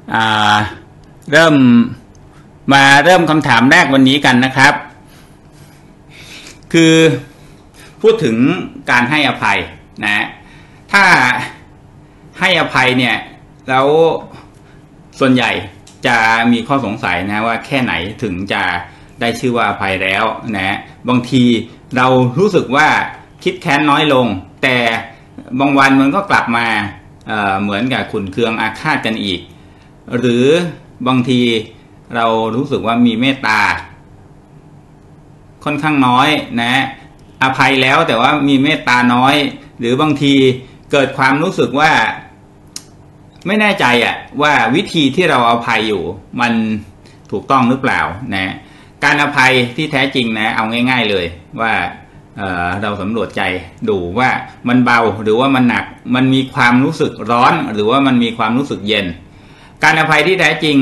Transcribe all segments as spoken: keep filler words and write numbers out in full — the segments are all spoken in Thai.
เริ่มมาเริ่มคำถามแรกวันนี้กันนะครับคือพูดถึงการให้อภัยนะถ้าให้อภัยเนี่ยแล้วส่วนใหญ่จะมีข้อสงสัยนะว่าแค่ไหนถึงจะได้ชื่อว่าอภัยแล้วนะบางทีเรารู้สึกว่าคิดแค้นน้อยลงแต่บางวันมันก็กลับมา เอ่อ เหมือนกับขุ่นเคืองอาฆาตกันอีกหรือบางทีเรารู้สึกว่ามีเมตตาค่อนข้างน้อยนะอภัยแล้วแต่ว่ามีเมตตาน้อยหรือบางทีเกิดความรู้สึกว่าไม่แน่ใจอ่ะว่าวิธีที่เราอภัยอยู่มันถูกต้องหรือเปล่านะการอภัยที่แท้จริงนะเอาง่ายๆเลยว่า เอ่อ เราสำรวจใจดูว่ามันเบาหรือว่ามันหนักมันมีความรู้สึกร้อนหรือว่ามันมีความรู้สึกเย็นการอภัยที่แท้จริง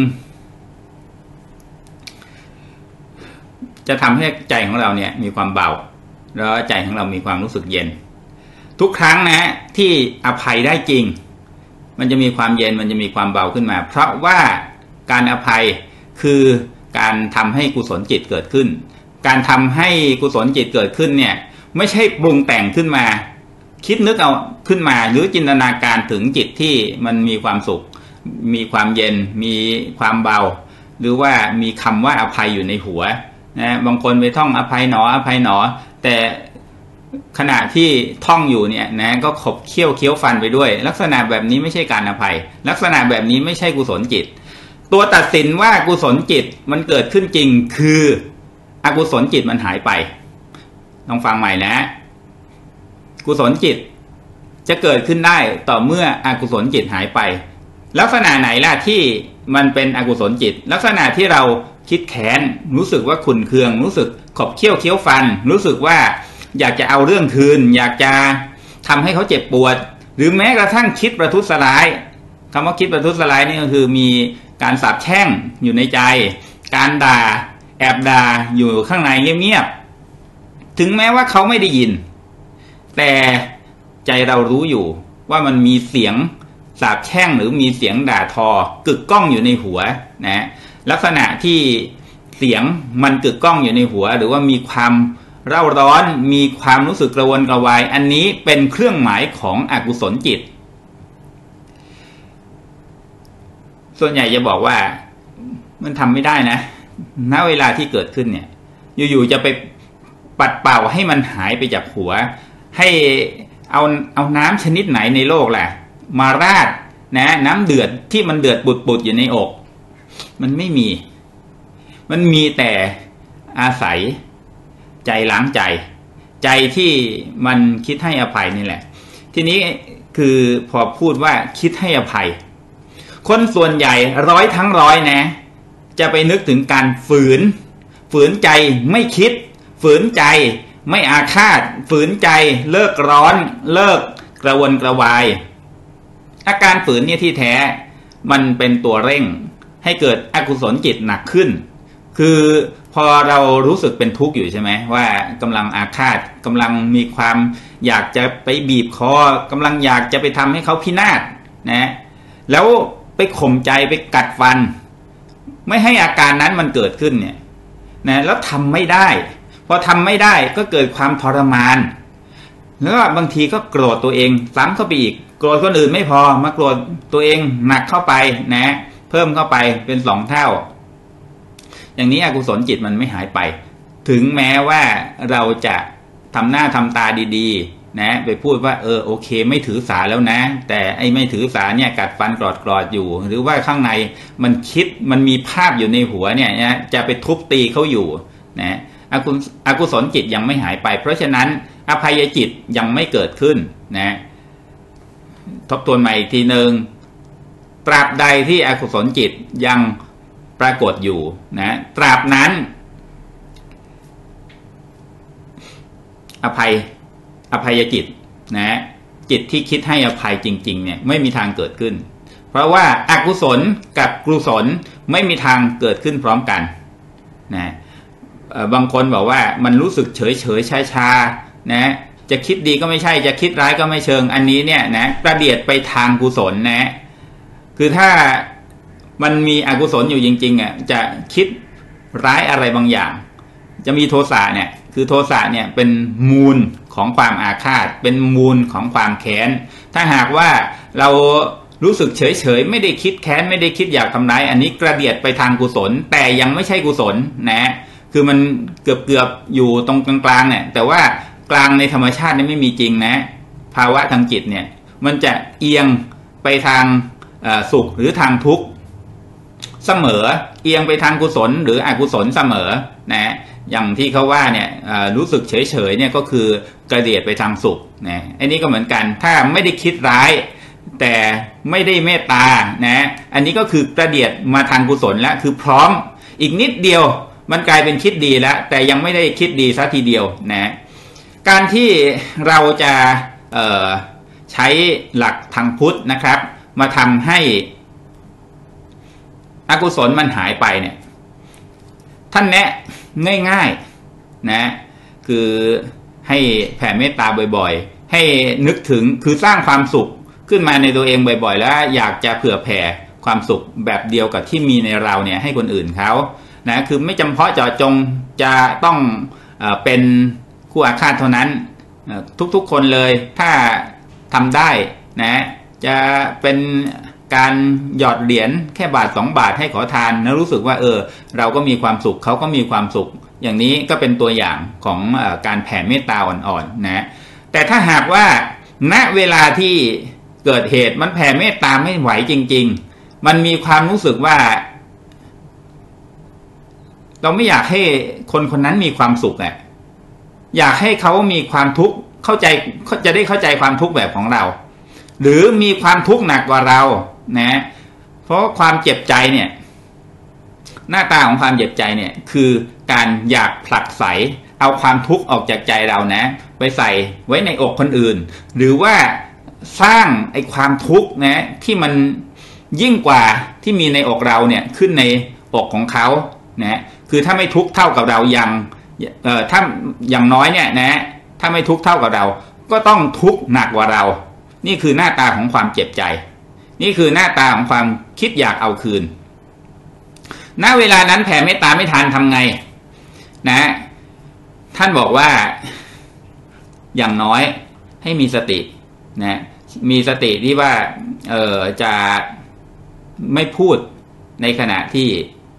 จะทำให้ใจของเราเนี่ยมีความเบาแล้วใจของเรามีความรู้สึกเย็นทุกครั้งนะที่อภัยได้จริงมันจะมีความเย็นมันจะมีความเบาขึ้นมาเพราะว่าการอภัยคือการทำให้กุศลจิตเกิดขึ้นการทำให้กุศลจิตเกิดขึ้นเนี่ยไม่ใช่ปรุงแต่งขึ้นมาคิดนึกเอาขึ้นมาหรือจินตนาการถึงจิตที่มันมีความสุขมีความเย็นมีความเบาหรือว่ามีคำว่าอภัยอยู่ในหัวนะบางคนไปท่องอภัยหนออภัยหนอแต่ขณะที่ท่องอยู่เนี่ยนะก็ขบเคี้ยวเคี้ยวฟันไปด้วยลักษณะแบบนี้ไม่ใช่การอภัยลักษณะแบบนี้ไม่ใช่กุศลจิตตัวตัดสินว่ากุศลจิตมันเกิดขึ้นจริงคืออกุศลจิตมันหายไปลองฟังใหม่นะกุศลจิตจะเกิดขึ้นได้ต่อเมื่ออกุศลจิตหายไปลักษณะไหนล่ะที่มันเป็นอกุศลจิตลักษณะที่เราคิดแค้นรู้สึกว่าขุ่นเคืองรู้สึกขบเคี้ยวเคี้ยวฟันรู้สึกว่าอยากจะเอาเรื่องคืนอยากจะทำให้เขาเจ็บปวดหรือแม้กระทั่งคิดประทุษร้ายคำว่าคิดประทุษร้ายนี่ก็คือมีการสาปแช่งอยู่ในใจการด่าแอบด่าอยู่ข้างในเงียบๆถึงแม้ว่าเขาไม่ได้ยินแต่ใจเรารู้อยู่ว่ามันมีเสียงสาปแช่งหรือมีเสียงด่าทอกึกก้องอยู่ในหัวนะลักษณะที่เสียงมันกึกก้องอยู่ในหัวหรือว่ามีความเร่าร้อนมีความรู้สึกกระวนกระวายอันนี้เป็นเครื่องหมายของอกุศลจิตส่วนใหญ่จะบอกว่ามันทำไม่ได้นะณเวลาที่เกิดขึ้นเนี่ยอยู่ๆจะไปปัดเป่าให้มันหายไปจากหัวให้เอาเอาน้ำชนิดไหนในโลกแหละมาราดนะน้ำเดือดที่มันเดือดปุดๆอยู่ในอกมันไม่มีมันมีแต่อาศัยใจล้างใจใจที่มันคิดให้อภัยนี่แหละทีนี้คือพอพูดว่าคิดให้อภัยคนส่วนใหญ่ร้อยทั้งร้อยนะจะไปนึกถึงการฝืนฝืนใจไม่คิดฝืนใจไม่อาฆาตฝืนใจเลิกร้อนเลิกกระวนกระวายอาการฝืนเนี่ยที่แท้มันเป็นตัวเร่งให้เกิดอกุศลจิตหนักขึ้นคือพอเรารู้สึกเป็นทุกข์อยู่ใช่ไหมว่ากำลังอาฆาตกำลังมีความอยากจะไปบีบคอกำลังอยากจะไปทำให้เขาพินาศนะแล้วไปข่มใจไปกัดฟันไม่ให้อาการนั้นมันเกิดขึ้นเนี่ยนะแล้วทำไม่ได้พอทำไม่ได้ก็เกิดความทรมานแล้วบางทีก็โกรธตัวเองซ้ำเข้าไปอีกโกรธคนอื่นไม่พอมาโกรธตัวเองหนักเข้าไปนะเพิ่มเข้าไปเป็นสองเท่าอย่างนี้อกุศลจิตมันไม่หายไปถึงแม้ว่าเราจะทำหน้าทำตาดีๆนะไปพูดว่าเออโอเคไม่ถือสาแล้วนะแต่ไอ้ไม่ถือสาเนี่ยกัดฟันกรอดกรอดอยู่หรือว่าข้างในมันคิดมันมีภาพอยู่ในหัวเนี่ยนะจะไปทุบตีเขาอยู่นะอกุอกุศลจิตยังไม่หายไปเพราะฉะนั้นอภัยจิตยังไม่เกิดขึ้นนะทบทวนใหม่อีกทีหนึ่งตราบใดที่อกุศลจิตยังปรากฏอยู่นะตราบนั้นอภัยอภัยจิตนะจิตที่คิดให้อภัยจริงๆเนี่ยไม่มีทางเกิดขึ้นเพราะว่าอกุศลกับกุศลไม่มีทางเกิดขึ้นพร้อมกันนะบางคนบอกว่ามันรู้สึกเฉยเฉยชาชานะจะคิดดีก็ไม่ใช่จะคิดร้ายก็ไม่เชิงอันนี้เนี่ยนะประเดียดไปทางกุศลนะคือถ้ามันมีอกุศลอยู่จริงๆอ่ะจะคิดร้ายอะไรบางอย่างจะมีโทสะเนี่ยคือโทสะเนี่ยเป็นมูลของความอาฆาตเป็นมูลของความแค้นถ้าหากว่าเรารู้สึกเฉยๆไม่ได้คิดแค้นไม่ได้คิดอยากทำร้ายอันนี้กระเดียดไปทางกุศลแต่ยังไม่ใช่กุศลนะคือมันเกือบๆอยู่ตรงกลางๆเนี่ยแต่ว่ากลางในธรรมชาตินี่ไม่มีจริงนะภาวะทางจิตเนี่ยมันจะเอียงไปทางสุขหรือทางทุกข์เสมอเอียงไปทางกุศลหรืออกุศลเสมอนะอย่างที่เขาว่าเนี่ยรู้สึกเฉยๆเนี่ยก็คือกระเดียดไปทางสุขนะอันนี้ก็เหมือนกันถ้าไม่ได้คิดร้ายแต่ไม่ได้เมตตานะอันนี้ก็คือกระเดียดมาทางกุศลแล้วคือพร้อมอีกนิดเดียวมันกลายเป็นคิดดีแล้วแต่ยังไม่ได้คิดดีซะทีเดียวนะการที่เราจะใช้หลักทางพุทธนะครับมาทำให้อกุศลมันหายไปเนี่ยท่านแนะง่ายๆนะคือให้แผ่เมตตาบ่อยๆให้นึกถึงคือสร้างความสุขขึ้นมาในตัวเองบ่อยๆแล้วอยากจะเผื่อแผ่ความสุขแบบเดียวกับที่มีในเราเนี่ยให้คนอื่นเขานะคือไม่จำเพาะเจาะจงจะต้องเอ่อเป็นคู่อาฆาตเท่านั้นทุกๆคนเลยถ้าทำได้นะจะเป็นการหยอดเหรียญแค่บาทสองบาทให้ขอทานแล้วรู้สึกว่าเออเราก็มีความสุขเขาก็มีความสุขอย่างนี้ก็เป็นตัวอย่างของเอ่อการแผ่เมตตาอ่อนๆนะแต่ถ้าหากว่าณเวลาที่เกิดเหตุมันแผ่เมตตาไม่ไหวจริงๆมันมีความรู้สึกว่าเราไม่อยากให้คนคนนั้นมีความสุขอ่ะอยากให้เขามีความทุกข์เข้าใจจะได้เข้าใจความทุกข์แบบของเราหรือมีความทุกข์หนักกว่าเรานะเพราะความเจ็บใจเนี่ยหน้าตาของความเจ็บใจเนี่ยคือการอยากผลักไสเอาความทุกข์ออกจากใจเรานะไปใส่ไว้ในอกคนอื่นหรือว่าสร้างไอ้ความทุกข์นะที่มันยิ่งกว่าที่มีในอกเราเนี่ยขึ้นในอกของเขานะคือถ้าไม่ทุกข์เท่ากับเรายังเอ่อถ้าอย่างน้อยเนี่ยนะถ้าไม่ทุกข์เท่ากับเราก็ต้องทุกข์หนักกว่าเรานี่คือหน้าตาของความเจ็บใจนี่คือหน้าตาของความคิดอยากเอาคืนณเวลานั้นแผ่เมตตาไม่ทันทำไงนะท่านบอกว่าอย่างน้อยให้มีสตินะมีสติที่ว่าเออจะไม่พูดในขณะที่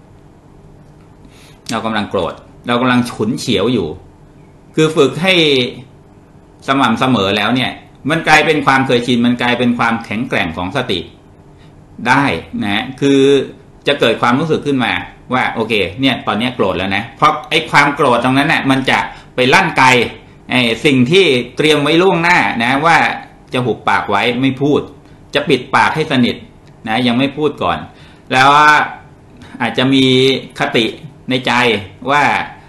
เรากำลังโกรธเรากำลังฉุนเฉียวอยู่คือฝึกให้สม่ำเสมอแล้วเนี่ยมันกลายเป็นความเคยชินมันกลายเป็นความแข็งแกร่งของสติได้นะคือจะเกิดความรู้สึกขึ้นมาว่าโอเคเนี่ยตอนนี้โกรธแล้วนะเพราะไอ้ความโกรธตรงนั้นน่ะมันจะไปลั่นไกไอ้สิ่งที่เตรียมไว้ล่วงหน้านะว่าจะหุบปากไว้ไม่พูดจะปิดปากให้สนิทนะยังไม่พูดก่อนแล้วอาจจะมีคติในใจว่า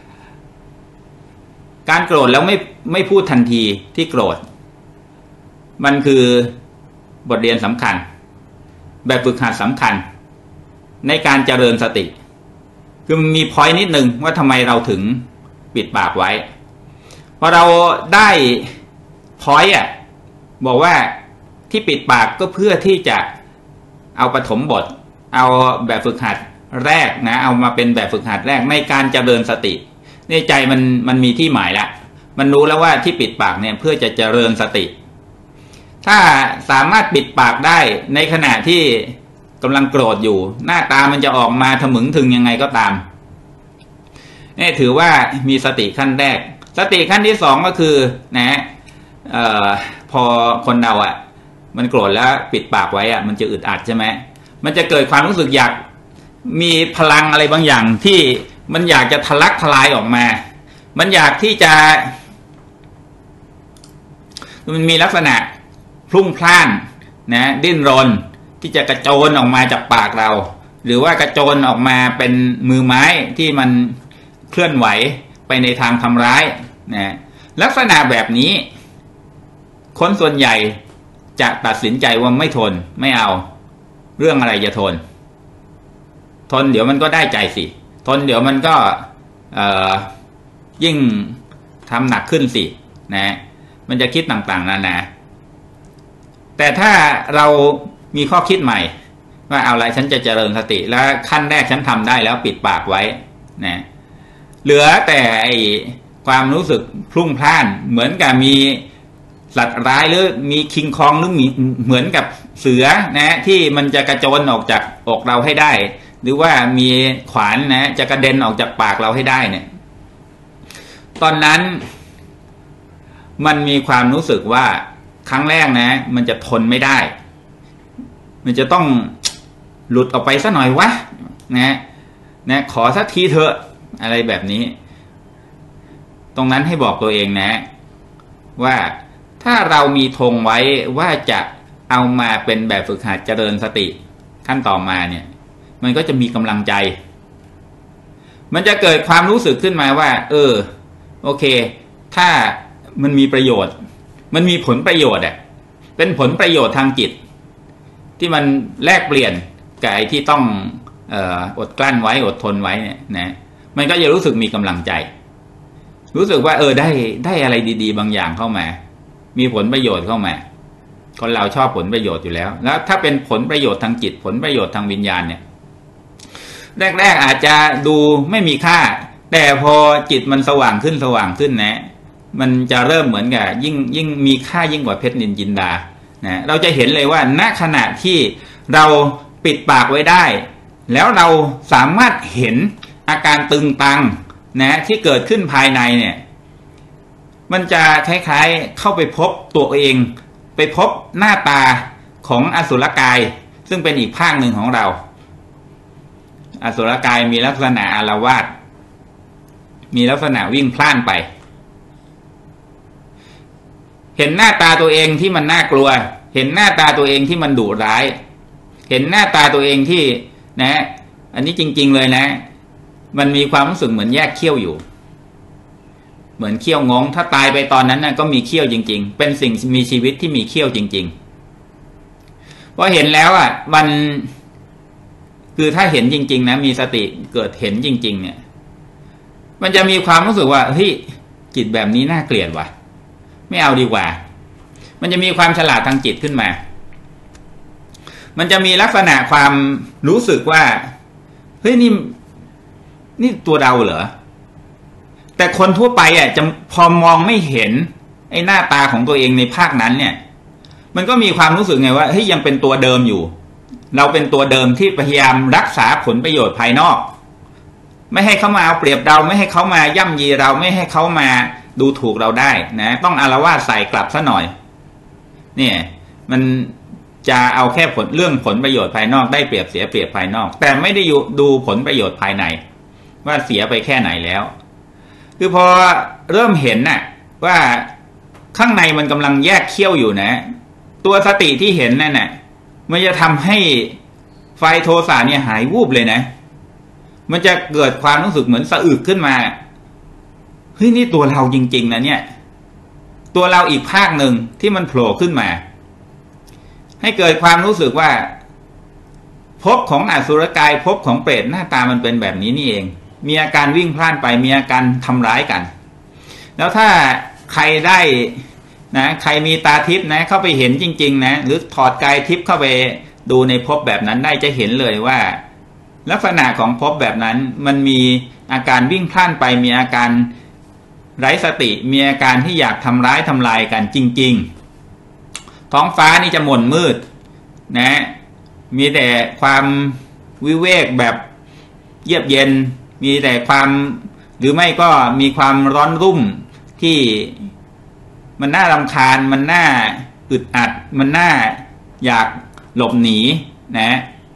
การโกรธแล้วไม่ไม่พูดทันทีที่โกรธมันคือบทเรียนสำคัญแบบฝึกหัดสำคัญในการเจริญสติคือมันมีพอยต์นิดนึงว่าทำไมเราถึงปิดปากไว้พอเราได้พอยต์อ่ะบอกว่าที่ปิดปากก็เพื่อที่จะเอาปฐมบทเอาแบบฝึกหัดแรกนะเอามาเป็นแบบฝึกหัดแรกในการเจริญสติในใจมันมันมีที่หมายละมันรู้แล้วว่าที่ปิดปากเนี่ยเพื่อจะเจริญสติถ้าสามารถปิดปากได้ในขณะที่กำลังโกรธอยู่หน้าตามันจะออกมาทะมึงถึงยังไงก็ตามนี่ถือว่ามีสติขั้นแรกสติขั้นที่สองก็คือนะเอ่อพอคนเราอ่ะมันโกรธแล้วปิดปากไว้อ่ะมันจะอึดอัดใช่ไหมมันจะเกิดความรู้สึกอยากมีพลังอะไรบางอย่างที่มันอยากจะทะลักทลายออกมามันอยากที่จะมันมีลักษณะพลุ่งพล่านนะดิ้นรนที่จะกระโจนออกมาจากปากเราหรือว่ากระโจนออกมาเป็นมือไม้ที่มันเคลื่อนไหวไปในทางทำร้ายนะลักษณะแบบนี้คนส่วนใหญ่จะตัดสินใจว่าไม่ทนไม่เอาเรื่องอะไรจะทนทนเดี๋ยวมันก็ได้ใจสิทนเดี๋ยวมันก็เอ่อยิ่งทำหนักขึ้นสินะมันจะคิดต่างๆนานาแต่ถ้าเรามีข้อคิดใหม่ว่าเอาละฉันจะเจริญสติแล้วขั้นแรกฉันทำได้แล้วปิดปากไว้นะเหลือแต่ไอความรู้สึกพลุ่งพล่านเหมือนกับมีสัตว์ร้ายหรือมีคิงคองหรือมีเหมือนกับเสือนะที่มันจะกระโจนออกจากอกเราให้ได้หรือว่ามีขวานนะจะกระเด็นออกจากปากเราให้ได้เนี่ยตอนนั้นมันมีความรู้สึกว่าครั้งแรกนะมันจะทนไม่ได้มันจะต้องหลุดออกไปซะหน่อยวะนะนะขอสักทีเถอะอะไรแบบนี้ตรงนั้นให้บอกตัวเองนะว่าถ้าเรามีธงไว้ว่าจะเอามาเป็นแบบฝึกหัดเจริญสติขั้นต่อมาเนี่ยมันก็จะมีกำลังใจมันจะเกิดความรู้สึกขึ้นมาว่าเออโอเคถ้ามันมีประโยชน์มันมีผลประโยชน์อ่ะเป็นผลประโยชน์ทางจิตที่มันแลกเปลี่ยนกับไอ้ที่ต้องเอ่ออดกลั้นไว้อดทนไว้เนี่ยนะมันก็จะรู้สึกมีกำลังใจรู้สึกว่าเออได้ได้อะไรดีๆบางอย่างเข้ามามีผลประโยชน์เข้ามาคนเราชอบผลประโยชน์อยู่แล้วแล้วถ้าเป็นผลประโยชน์ทางจิตผลประโยชน์ทางวิญญาณเนี่ยแรกๆอาจจะดูไม่มีค่าแต่พอจิตมันสว่างขึ้นสว่างขึ้นนะมันจะเริ่มเหมือนกับยิ่งยิ่งมีค่ายิ่งกว่าเพชรนินจินดานะเราจะเห็นเลยว่าณขณะที่เราปิดปากไว้ได้แล้วเราสามารถเห็นอาการตึงตังนะที่เกิดขึ้นภายในเนี่ยมันจะคล้ายๆเข้าไปพบตัวเองไปพบหน้าตาของอสุรกายซึ่งเป็นอีกภาคหนึ่งของเราอสุรกายมีลักษณะอาละวาดมีลักษณะวิ่งพล่านไปเห็นหน้าตาตัวเองที่มันน่ากลัวเห็นหน้าตาตัวเองที่มันดุร้ายเห็นหน้าตาตัวเองที่นะอันนี้จริงๆเลยนะมันมีความรู้สึกเหมือนแยกเขี้ยวอยู่เหมือนเขี้ยวงงถ้าตายไปตอนนั้นนะก็มีเขี้ยวจริงๆเป็นสิ่งมีชีวิตที่มีเขี้ยวจริงๆพอเห็นแล้วอ่ะมันคือถ้าเห็นจริงๆนะมีสติเกิดเห็นจริงๆเนี่ยมันจะมีความรู้สึกว่าเฮ้ยจิตแบบนี้น่าเกลียดว่ะไม่เอาดีกว่ามันจะมีความฉลาดทางจิตขึ้นมามันจะมีลักษณะความรู้สึกว่าเฮ้ยนี่นี่ตัวเราเหรอแต่คนทั่วไปอ่ะจะพอมองไม่เห็นไอ้หน้าตาของตัวเองในภาคนั้นเนี่ยมันก็มีความรู้สึกไงว่าเฮ้ยยังเป็นตัวเดิมอยู่เราเป็นตัวเดิมที่พยายามรักษาผลประโยชน์ภายนอกไม่ให้เขามาเอาเปรียบเราไม่ให้เขามาย่ำยีเราไม่ให้เขามาดูถูกเราได้นะต้องอาละวาดใส่กลับซะหน่อยเนี่ยมันจะเอาแค่ผลเรื่องผลประโยชน์ภายนอกได้เปรียบเสียเปรียบภายนอกแต่ไม่ได้ดูผลประโยชน์ภายในว่าเสียไปแค่ไหนแล้วคือพอเริ่มเห็นน่ะว่าข้างในมันกำลังแยกเขี้ยวอยู่นะตัวสติที่เห็นนั่นน่ะมันจะทำให้ไฟโทสะเนี่ยหายวูบเลยนะมันจะเกิดความรู้สึกเหมือนสะอึกขึ้นมาเฮ้ยนี่ตัวเราจริงๆนะเนี่ยตัวเราอีกภาคหนึ่งที่มันโผล่ขึ้นมาให้เกิดความรู้สึกว่าภพของอสุรกายภพของเปรตหน้าตามันเป็นแบบนี้นี่เองมีอาการวิ่งพล่านไปมีอาการทำร้ายกันแล้วถ้าใครได้นะใครมีตาทิพย์นะเข้าไปเห็นจริงๆนะหรือถอดกายทิพย์เข้าไปดูในภพแบบนั้นได้จะเห็นเลยว่าลักษณะของภพแบบนั้นมันมีอาการวิ่งพล่านไปมีอาการไร้สติมีอาการที่อยากทำร้ายทำลายกันจริงๆท้องฟ้านี่จะหม่นมืดนะมีแต่ความวิเวกแบบเยือกเย็นมีแต่ความหรือไม่ก็มีความร้อนรุ่มที่มันน่ารำคาญมันน่าอึดอัดมันน่าอยากหลบหนีนะ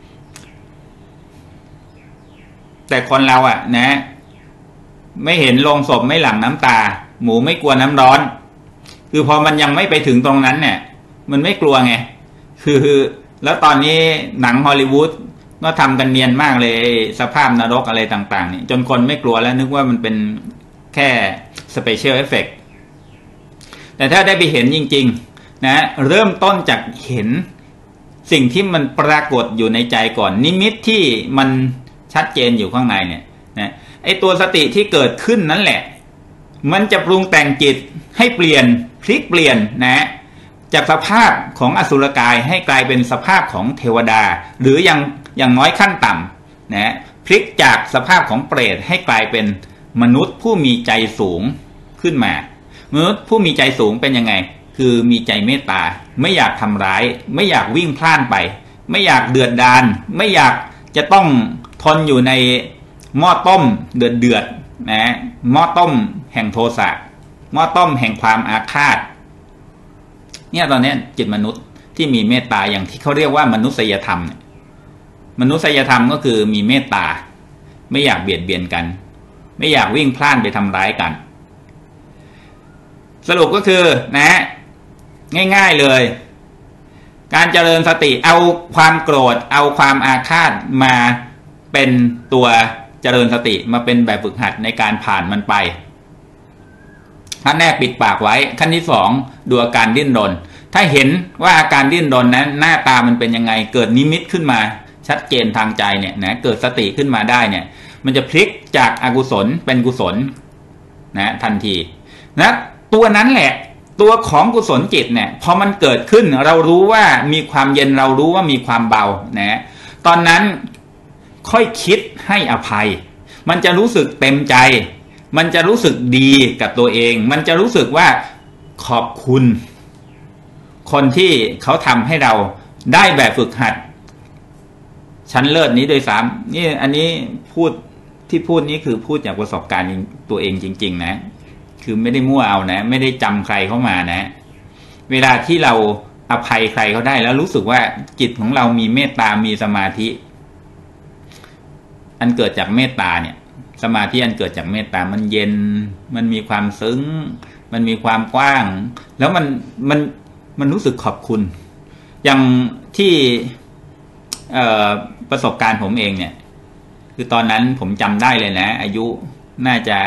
แต่คนเราอ่ะนะไม่เห็นโลงศพไม่หลั่งน้ำตาหมูไม่กลัวน้ำร้อนคือพอมันยังไม่ไปถึงตรงนั้นเนี่ยมันไม่กลัวไงคือแล้วตอนนี้หนังฮอลลีวูดก็ทำกันเนียนมากเลยสภาพนรกอะไรต่างๆนี่จนคนไม่กลัวแล้วนึกว่ามันเป็นแค่สเปเชียลเอฟเฟกต์แต่ถ้าได้ไปเห็นจริงๆนะเริ่มต้นจากเห็นสิ่งที่มันปรากฏอยู่ในใจก่อนนิมิตที่มันชัดเจนอยู่ข้างในเนี่ยนะไอตัวสติที่เกิดขึ้นนั่นแหละมันจะปรุงแต่งจิตให้เปลี่ยนพลิกเปลี่ยนนะจากสภาพของอสุรกายให้กลายเป็นสภาพของเทวดาหรืออย่างอย่างน้อยขั้นต่ำนะพลิกจากสภาพของเปรตให้กลายเป็นมนุษย์ผู้มีใจสูงขึ้นมามนุษย์ผู้มีใจสูงเป็นยังไงคือมีใจเมตตาไม่อยากทำร้ายไม่อยากวิ่งพล่านไปไม่อยากเดือดดาลไม่อยากจะต้องทนอยู่ในหม้อต้มเดือดเดือดนะหม้อต้มแห่งโทสะหม้อต้มแห่งความอาฆาตเนี่ยตอนนี้จิตมนุษย์ที่มีเมตตาอย่างที่เขาเรียกว่ามนุษยธรรมมนุษยธรรมก็คือมีเมตตาไม่อยากเบียดเบียนกันไม่อยากวิ่งพล่านไปทำร้ายกันสรุปก็คือนะง่ายๆเลยการเจริญสติเอาความโกรธเอาความอาฆาตมาเป็นตัวเจริญสติมาเป็นแบบฝึกหัดในการผ่านมันไปขั้นแรกปิดปากไว้ขั้นที่สองดูอาการดิ้นรนถ้าเห็นว่าอาการดิ้นรนนั้นหน้าตามันเป็นยังไงเกิดนิมิตขึ้นมาชัดเจนทางใจเนี่ยนะเกิดสติขึ้นมาได้เนี่ยมันจะพลิกจากอกุศลเป็นกุศลนะทันทีนะตัวนั้นแหละตัวของกุศลจิตเนี่ยพอมันเกิดขึ้นเรารู้ว่ามีความเย็นเรารู้ว่ามีความเบานะตอนนั้นค่อยคิดให้อภัยมันจะรู้สึกเต็มใจมันจะรู้สึกดีกับตัวเองมันจะรู้สึกว่าขอบคุณคนที่เขาทำให้เราได้แบบฝึกหัดชั้นเลิศนี้โดยซ้ำนี่อันนี้พูดที่พูดนี้คือพูดจากประสบการณ์ตัวเองจริงๆนะคือไม่ได้มั่วเอานะไม่ได้จำใครเข้ามานะเวลาที่เราอภัยใครเขาได้แล้วรู้สึกว่าจิตของเรามีเมตตามีสมาธิอันเกิดจากเมตตาเนี่ยสมาธิอันเกิดจากเมตตามันเย็นมันมีความซึ้งมันมีความกว้างแล้วมันมันมันรู้สึกขอบคุณอย่างที่ประสบการณ์ผมเองเนี่ยคือตอนนั้นผมจำได้เลยนะอายุน่าจะ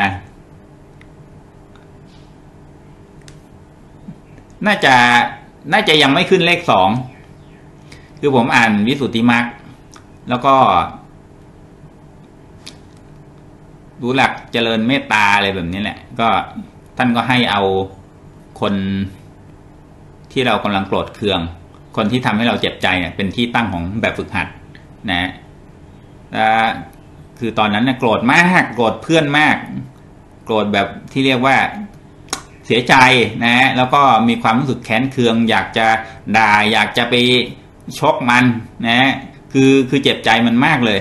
น่าจะน่าจะยังไม่ขึ้นเลขสองคือผมอ่านวิสุทธิมรรคแล้วก็รู้หลักเจริญเมตตาอะไรแบบนี้แหละก็ท่านก็ให้เอาคนที่เรากำลังโกรธเคืองคนที่ทำให้เราเจ็บใจเนี่ยเป็นที่ตั้งของแบบฝึกหัดนะแล้วคือตอนนั้นเนี่ยโกรธมากโกรธเพื่อนมากโกรธแบบที่เรียกว่าเสียใจนะแล้วก็มีความรู้สึกแค้นเคืองอยากจะด่าอยากจะไปชกมันนะคือคือเจ็บใจมันมากเลย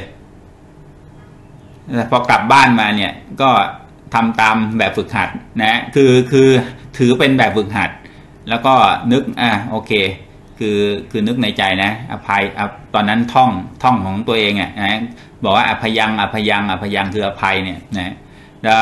พอกลับบ้านมาเนี่ยก็ทำตามแบบฝึกหัดนะคือคือถือเป็นแบบฝึกหัดแล้วก็นึกอ่ะโอเคคือคือนึกในใจนะอภัยตอนนั้นท่องท่องของตัวเองอ่ะนะบอกว่าอภัยังอภัยังอภัยังคืออภัยเนี่ยนะแล้ว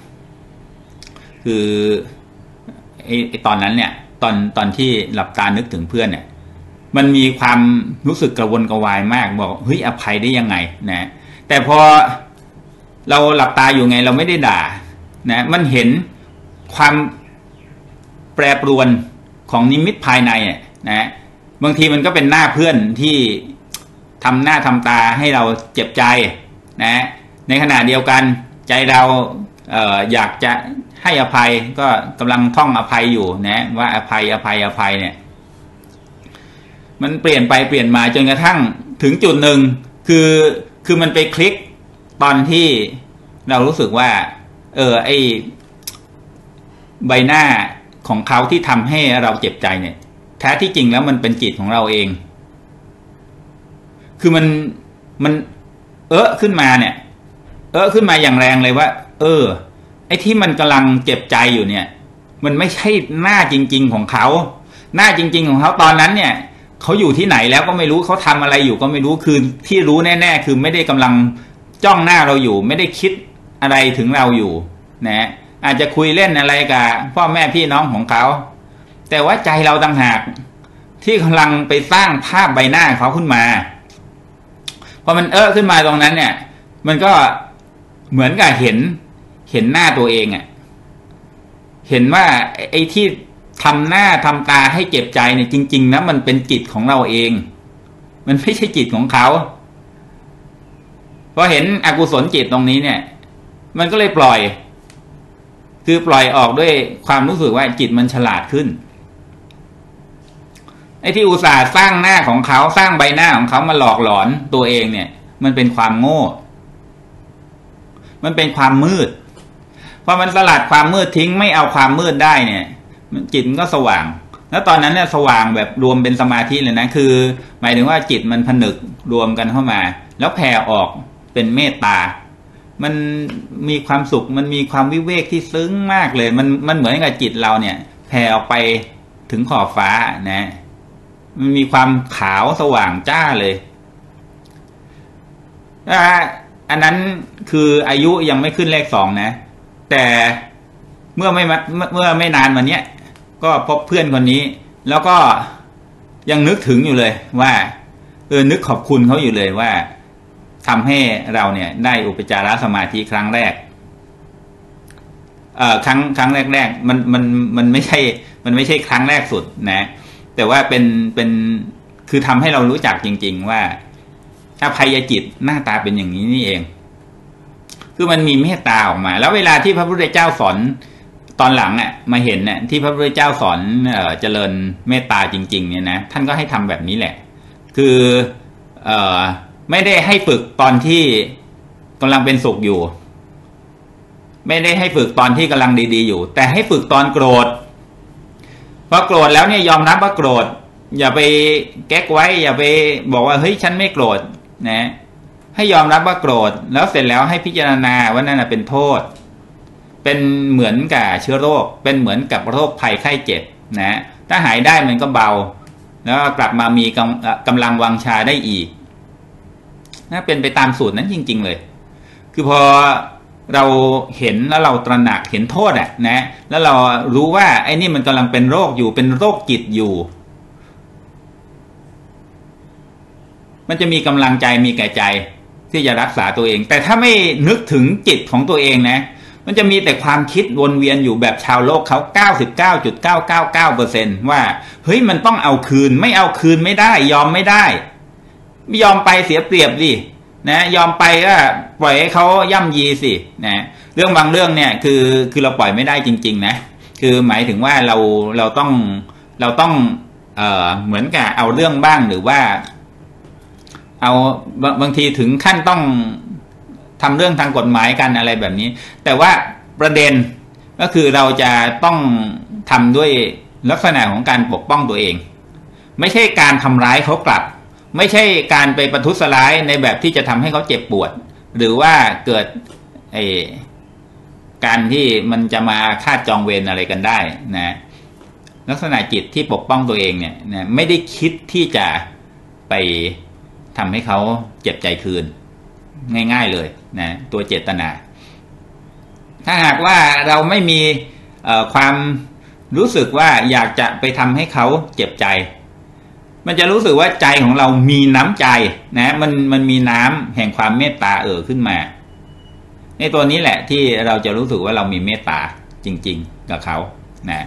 คือไอ้ตอนนั้นเนี่ยตอนตอนที่หลับตานึกถึงเพื่อนเนี่ยมันมีความรู้สึกกระวนกระวายมากบอกเฮ้ยอภัยได้ยังไงนะแต่พอเราหลับตาอยู่ไงเราไม่ได้ด่านะมันเห็นความแปรปรวนของนิมิตภายในนะบางทีมันก็เป็นหน้าเพื่อนที่ทำหน้าทำตาให้เราเจ็บใจนะในขณะเดียวกันใจเราเอ่ออยากจะให้อภัยก็กำลังท่องอภัยอยู่นะว่าอภัยอภัยอภัยเนี่ยมันเปลี่ยนไปเปลี่ยนมาจนกระทั่งถึงจุดหนึ่งคือคือมันไปคลิกตอนที่เรารู้สึกว่าเออไอใบหน้าของเขาที่ทำให้เราเจ็บใจเนี่ยแท้ที่จริงแล้วมันเป็นจิตของเราเองคือมันมันเออขึ้นมาเนี่ยเออขึ้นมาอย่างแรงเลยว่าเออไอ้ที่มันกำลังเจ็บใจอยู่เนี่ยมันไม่ใช่หน้าจริงๆของเขาหน้าจริงๆของเขาตอนนั้นเนี่ยเขาอยู่ที่ไหนแล้วก็ไม่รู้เขาทำอะไรอยู่ก็ไม่รู้คือที่รู้แน่ๆคือไม่ได้กำลังจ้องหน้าเราอยู่ไม่ได้คิดอะไรถึงเราอยู่นะอาจจะคุยเล่นอะไรกับพ่อแม่พี่น้องของเขาแต่ว่าใจเราต่างหากที่กำลังไปสร้างภาพใบหน้าเขาขึ้นมาพอมันเออขึ้นมาตรงนั้นเนี่ยมันก็เหมือนกับเห็นเห็นหน้าตัวเองอ่ะเห็นว่าไอ้ที่ทำหน้าทำตาให้เจ็บใจเนี่ยจริงๆนะมันเป็นจิตของเราเองมันไม่ใช่จิตของเขาพอเห็นอกุศลจิตตรงนี้เนี่ยมันก็เลยปล่อยคือปล่อยออกด้วยความรู้สึกว่าจิตมันฉลาดขึ้นไอ้ที่อุตส่าห์สร้างหน้าของเขาสร้างใบหน้าของเขามาหลอกหลอนตัวเองเนี่ยมันเป็นความโง่มันเป็นความมืดพอมันสลัดความมืดทิ้งไม่เอาความมืดได้เนี่ยจิตมันก็สว่างแล้วตอนนั้นเนี่ยสว่างแบบรวมเป็นสมาธิเลยนะคือหมายถึงว่าจิตมันผนึกรวมกันเข้ามาแล้วแผ่ออกเป็นเมตตามันมีความสุขมันมีความวิเวกที่ซึ้งมากเลยมันมันเหมือนกับจิตเราเนี่ยแผ่ออกไปถึงขอบฟ้านะมันมีความขาวสว่างจ้าเลยอันนั้นคืออายุยังไม่ขึ้นเลขสองนะแต่เมื่อไม่เมื่อไม่นานมาเนี้ยก็พบเพื่อนคนนี้แล้วก็ยังนึกถึงอยู่เลยว่าเออนึกขอบคุณเขาอยู่เลยว่าทำให้เราเนี่ยได้อุปจารสมาธิครั้งแรกเอ่อครั้งครั้งแรกๆมันมันมันไม่ใช่มันไม่ใช่ครั้งแรกสุดนะแต่ว่าเป็นเป็นคือทำให้เรารู้จักจริงๆว่าอภัยจิตหน้าตาเป็นอย่างนี้นี่เองคือมันมีเมตตาออกมาแล้วเวลาที่พระพุทธเจ้าสอนตอนหลังอ่ะมาเห็นเนี่ยที่พระพุทธเจ้าสอนเอ่อเจริญเมตตาจริงๆเนี่ยนะท่านก็ให้ทำแบบนี้แหละคือเอ่อไม่ได้ให้ฝึกตอนที่กำลังเป็นสุขอยู่ไม่ได้ให้ฝึกตอนที่กำลังดีๆอยู่แต่ให้ฝึกตอนโกรธพอโกรธแล้วเนี่ยยอมรับว่าโกรธอย่าไปแก๊กไว้อย่าไปบอกว่าเฮ้ยฉันไม่โกรธนะให้ยอมรับว่าโกรธแล้วเสร็จแล้วให้พิจารณาว่านั่นเป็นโทษเป็นเหมือนกับเชื้อโรคเป็นเหมือนกับโรคภัยไข้เจ็บนะถ้าหายได้มันก็เบาแล้วกลับมามีกำลังวังชาได้อีกนะเป็นไปตามสูตรนั้นจริงๆเลยคือพอเราเห็นแล้วเราตระหนักเห็นโทษอ่ะนะแล้วเรารู้ว่าไอ้นี่มันกำลังเป็นโรคอยู่เป็นโรคจิตอยู่มันจะมีกำลังใจมีแก่ใจที่จะรักษาตัวเองแต่ถ้าไม่นึกถึงจิตของตัวเองนะมันจะมีแต่ความคิดวนเวียนอยู่แบบชาวโลกเขา เก้าสิบเก้าจุดเก้าเก้าเก้าเปอร์เซ็นต์ ว่าเฮ้ยมันต้องเอาคืนไม่เอาคืนไม่ได้ยอมไม่ได้ไม่ยอมไปเสียเปรียบดินะยอมไปก็ปล่อยให้เขาย่ำยีสินะเรื่องบางเรื่องเนี่ยคือคือเราปล่อยไม่ได้จริงๆนะคือหมายถึงว่าเราเราต้องเราต้องเอ่อเหมือนกับเอาเรื่องบ้างหรือว่าเอาบางทีถึงขั้นต้องทำเรื่องทางกฎหมายกันอะไรแบบนี้แต่ว่าประเด็นก็คือเราจะต้องทำด้วยลักษณะของการปกป้องตัวเองไม่ใช่การทำร้ายเขากลับไม่ใช่การไปประทุษร้ายในแบบที่จะทำให้เขาเจ็บปวดหรือว่าเกิดไอ้การที่มันจะมาคาดจองเวรอะไรกันได้นะลักษณะจิตที่ปกป้องตัวเองเนี่ยนะไม่ได้คิดที่จะไปทำให้เขาเจ็บใจคืนง่ายๆเลยนะตัวเจตนาถ้าหากว่าเราไม่มีความรู้สึกว่าอยากจะไปทำให้เขาเจ็บใจมันจะรู้สึกว่าใจของเรามีน้ำใจนะมันมันมีน้ำแห่งความเมตตาเอ่อขึ้นมาในตัวนี้แหละที่เราจะรู้สึกว่าเรามีเมตตาจริงๆกับเขานะ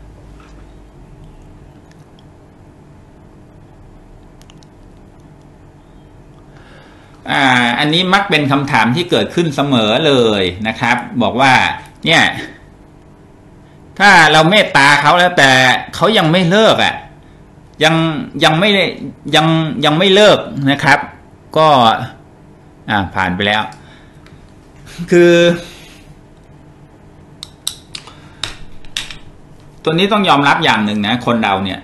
อ่าอันนี้มักเป็นคำถามที่เกิดขึ้นเสมอเลยนะครับบอกว่าเนี่ยถ้าเราเมตตาเขาแล้วแต่เขายังไม่เลิกอ่ะยังยังไม่ยังยังไม่เลิกนะครับก็อ่าผ่านไปแล้วคือตัวนี้ต้องยอมรับอย่างหนึ่งนะคนเราเนี่ย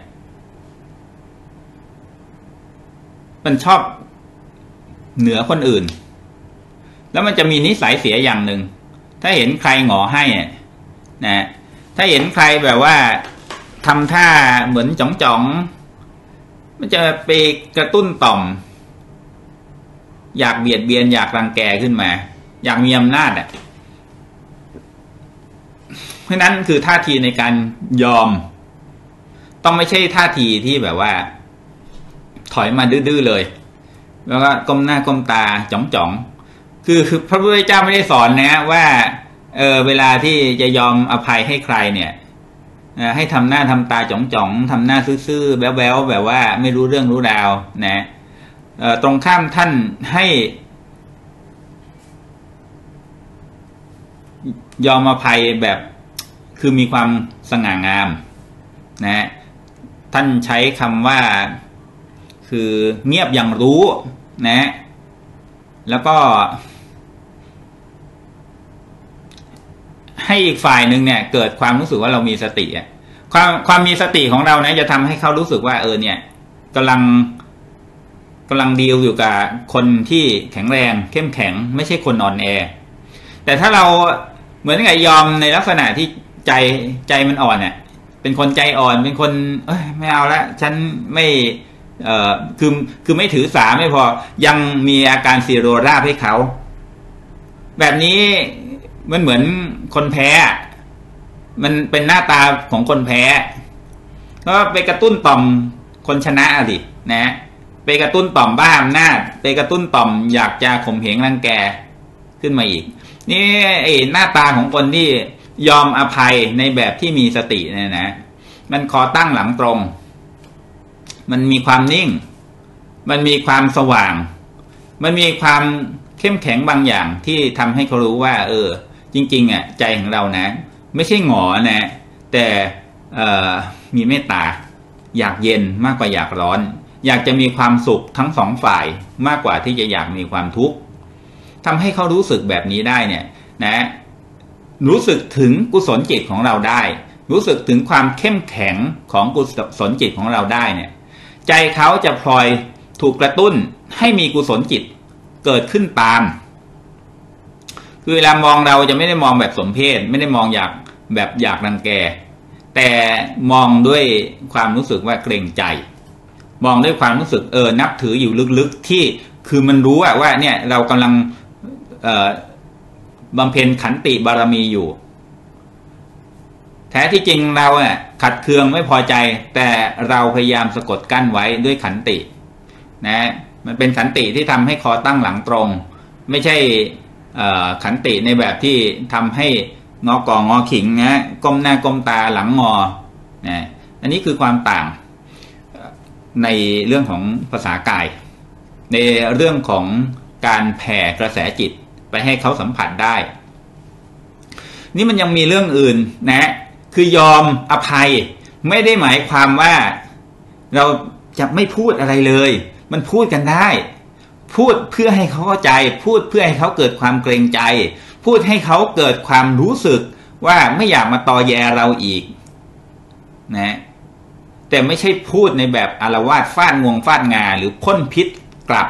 มันชอบเหนือคนอื่นแล้วมันจะมีนิสัยเสียอย่างหนึ่งถ้าเห็นใครหงอให้นะถ้าเห็นใครแบบว่าทำท่าเหมือนจ๋องจ๋องมันจะไปกระตุ้นต่อมอยากเบียดเบียนอยากรังแกขึ้นมาอยากมีอำนาจอ่ะเพราะนั้นคือท่าทีในการยอมต้องไม่ใช่ท่าทีที่แบบว่าถอยมาดื้อๆเลยแล้วก็ก้มหน้าก้มตาจ๋องจ๋องคือพระพุทธเจ้าไม่ได้สอนนะว่าเออเวลาที่จะยอมอภัยให้ใครเนี่ยให้ทำหน้าทำตาจ๋องจ๋องทำหน้าซื่อๆแบ๊วๆแบบว่าไม่รู้เรื่องรู้ราวนะตรงข้ามท่านให้ยอมอภัยแบบคือมีความสง่างามนะท่านใช้คำว่าคือเงียบอย่างรู้นะแล้วก็ให้อีกฝ่ายหนึ่งเนี่ยเกิดความรู้สึกว่าเรามีสติอ่ะความความมีสติของเรานะจะทำให้เขารู้สึกว่าเออเนี่ยกำลังกำลังดีลอยู่กับคนที่แข็งแรงเข้มแข็งไม่ใช่คนอ่อนแอแต่ถ้าเราเหมือนกับยอมในลักษณะที่ใจใจมันอ่อนเนี่ยเป็นคนใจอ่อนเป็นคนเอ้ยไม่เอาละฉันไม่เอ่อคือคือไม่ถือสาไม่พอยังมีอาการซีโรราบให้เขาแบบนี้มันเหมือนคนแพ้มันเป็นหน้าตาของคนแพ้ก็ไปกระตุ้นต่อมคนชนะดินะไปกระตุ้นต่อมบ้าอำนาจไปกระตุ้นต่อมอยากจะข่มเหงรังแกขึ้นมาอีกนี่ไอ้หน้าตาของคนที่ยอมอภัยในแบบที่มีสติเนี่ยนะมันคอตั้งหลังตรงมันมีความนิ่งมันมีความสว่างมันมีความเข้มแข็งบางอย่างที่ทำให้เขารู้ว่าเออจริงๆอ่ะใจของเรานะไม่ใช่หงอนะแต่เอ่อมีเมตตาอยากเย็นมากกว่าอยากร้อนอยากจะมีความสุขทั้งสองฝ่ายมากกว่าที่จะอยากมีความทุกข์ทำให้เขารู้สึกแบบนี้ได้เนี่ยนะรู้สึกถึงกุศลจิตของเราได้รู้สึกถึงความเข้มแข็งของกุศลจิตของเราได้เนี่ยใจเขาจะพลอยถูกกระตุ้นให้มีกุศลจิตเกิดขึ้นตามคือเวลามองเราจะไม่ได้มองแบบสมเพชไม่ได้มองอยากแบบอยากรังแกแต่มองด้วยความรู้สึกว่าเกรงใจมองด้วยความรู้สึกเออนับถืออยู่ลึกๆที่คือมันรู้ว่าเนี่ยเรากำลังเอ่อบำเพ็ญขันติบารมีอยู่แท้ที่จริงเราเนี่ยขัดเคืองไม่พอใจแต่เราพยายามสะกดกั้นไว้ด้วยขันตินะมันเป็นขันติที่ทำให้คอตั้งหลังตรงไม่ใช่ขันติในแบบที่ทำให้งอกองอขิงนะก้มหน้าก้มตาหลังงอนะอันนี้คือความต่างในเรื่องของภาษากายในเรื่องของการแผ่กระแสจิตไปให้เขาสัมผัสได้นี่มันยังมีเรื่องอื่นนะคือยอมอภัยไม่ได้หมายความว่าเราจะไม่พูดอะไรเลยมันพูดกันได้พูดเพื่อให้เขาเข้าใจพูดเพื่อให้เขาเกิดความเกรงใจพูดให้เขาเกิดความรู้สึกว่าไม่อยากมาตอแยเราอีกนะแต่ไม่ใช่พูดในแบบอาละวาดฟาดงวงฟาดงาหรือพ่นพิษกลับ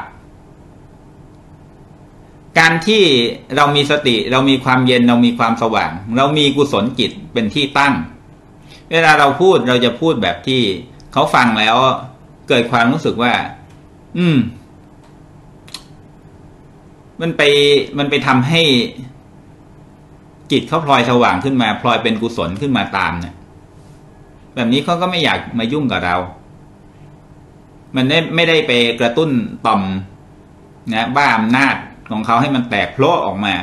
การที่เรามีสติเรามีความเย็นเรามีความสว่างเรามีกุศลจิตเป็นที่ตั้งเวลาเราพูดเราจะพูดแบบที่เขาฟังแล้วเกิดความรู้สึกว่าอืมมันไปมันไปทำให้จิตเขาพลอยสว่างขึ้นมาพลอยเป็นกุศลขึ้นมาตามเนี่ยแบบนี้เขาก็ไม่อยากมายุ่งกับเรามันไม่ไม่ได้ไปกระตุ้นต่อมนะบ้าอำนาจของเขาให้มันแตกโผล่ออกมา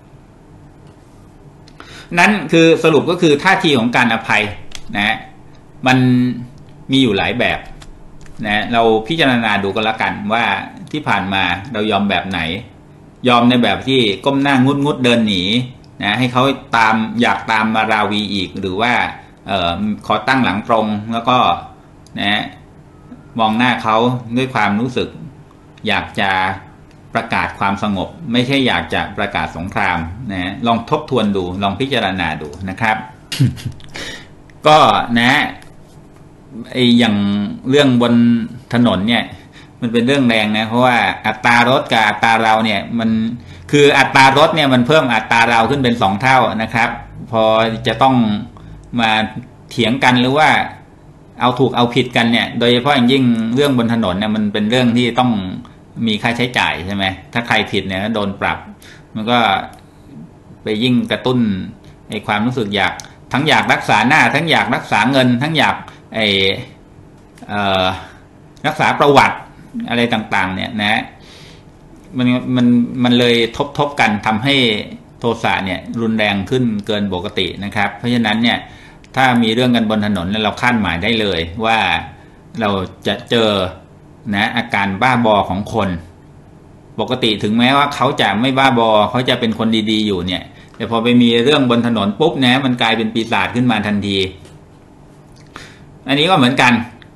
นั้นคือสรุปก็คือท่าทีของการอภัยนะมันมีอยู่หลายแบบนะเราพิจารณาดูกันละกันว่าที่ผ่านมาเรายอมแบบไหนยอมในแบบที่ก้มหน้างุดงุดเดินหนีนะให้เขาตามอยากตามมาราวีอีกหรือว่าเอ่อขอตั้งหลังตรงแล้วก็นะมองหน้าเขาด้วยความรู้สึกอยากจะประกาศความสงบไม่ใช่อยากจะประกาศสงครามนะลองทบทวนดูลองพิจารณาดูนะครับ ก็นะไออย่างเรื่องบนถนนเนี่ยมันเป็นเรื่องแรงนะเพราะว่าอัตรารถกับอัตราเราเนี่ยมันคืออัตรารถเนี่ยมันเพิ่มอัตราเราขึ้นเป็นสองเท่านะครับพอจะต้องมาเถียงกันหรือว่าเอาถูกเอาผิดกันเนี่ยโดยเฉพาะอย่างยิ่งเรื่องบนถนนเนี่ยมันเป็นเรื่องที่ต้องมีค่าใช้จ่ายใช่ไหมถ้าใครผิดเนี่ยโดนปรับมันก็ไปยิ่งกระตุ้นไอ้ความรู้สึกอยากทั้งอยากรักษาหน้าทั้งอยากรักษาเงินทั้งอยากไอ้เอ่อรักษาประวัติอะไรต่างๆเนี่ยนะมันมันมันเลยทบทบกันทำให้โทสะเนี่ยรุนแรงขึ้นเกินปกตินะครับเพราะฉะนั้นเนี่ยถ้ามีเรื่องกันบนถนนเราคาดหมายได้เลยว่าเราจะเจอนะอาการบ้าบอของคนปกติถึงแม้ว่าเขาจะไม่บ้าบอเขาจะเป็นคนดีๆอยู่เนี่ยแต่พอไปมีเรื่องบนถนนปุ๊บนะมันกลายเป็นปีศาจขึ้นมาทันทีอันนี้ก็เหมือนกัน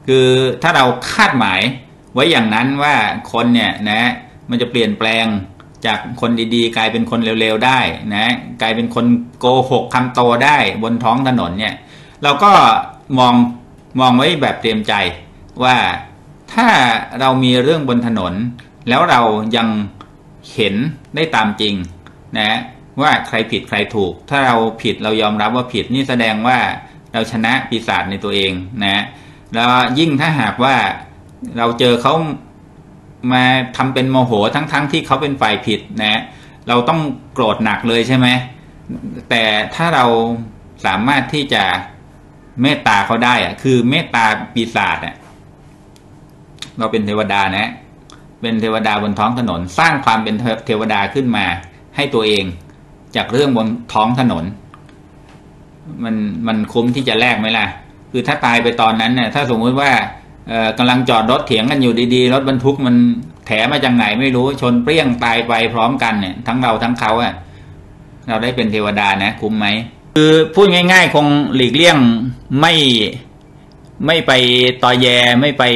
คือถ้าเราคาดหมายไว้อย่างนั้นว่าคนเนี่ยนะมันจะเปลี่ยนแปลงจากคนดีๆกลายเป็นคนเร็วๆได้นะกลายเป็นคนโกหกคำโตได้บนท้องถนนเนี่ยเราก็มองมองไว้แบบเตรียมใจว่าถ้าเรามีเรื่องบนถนนแล้วเรายังเห็นได้ตามจริงนะว่าใครผิดใครถูกถ้าเราผิดเรายอมรับว่าผิดนี่แสดงว่าเราชนะปีศาจในตัวเองนะแล้วยิ่งถ้าหากว่าเราเจอเขามาทำเป็นโมโหทั้งๆ ท, ที่เขาเป็นฝ่ายผิดนะเราต้องโกรธหนักเลยใช่ไหมแต่ถ้าเราสามารถที่จะเมตตาเขาได้อะคือเมตตาปีศาจอะเราเป็นเทวดานะเป็นเทวดาบนท้องถนนสร้างความเป็นเทวดาขึ้นมาให้ตัวเองจากเรื่องบนท้องถนนมันมันคุ้มที่จะแลกไหมล่ะคือถ้าตายไปตอนนั้นเนี่ยถ้าสมมติว่ากำลังจอดรถเถียงกันอยู่ดีๆรถบรรทุกมันแถมาจากไหนไม่รู้ชนเปรี้ยงตายไปพร้อมกันเนี่ยทั้งเราทั้งเขาอะเราได้เป็นเทวดานะคุ้มไหมคือพูดง่ายๆคงหลีกเลี่ยงไม่ไม่ไปต่อแยไม่ไป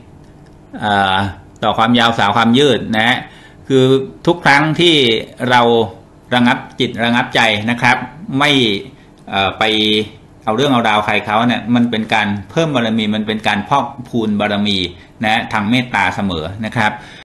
ต่อความยาวสาวความยืดนะคือทุกครั้งที่เราระงับจิตระงับใจนะครับไม่ไปเอาเรื่องเอาราวใครเขาเนี่ยมันเป็นการเพิ่มบารมีมันเป็นการพอกพูนบารมีนะทางเมตตาเสมอนะครับ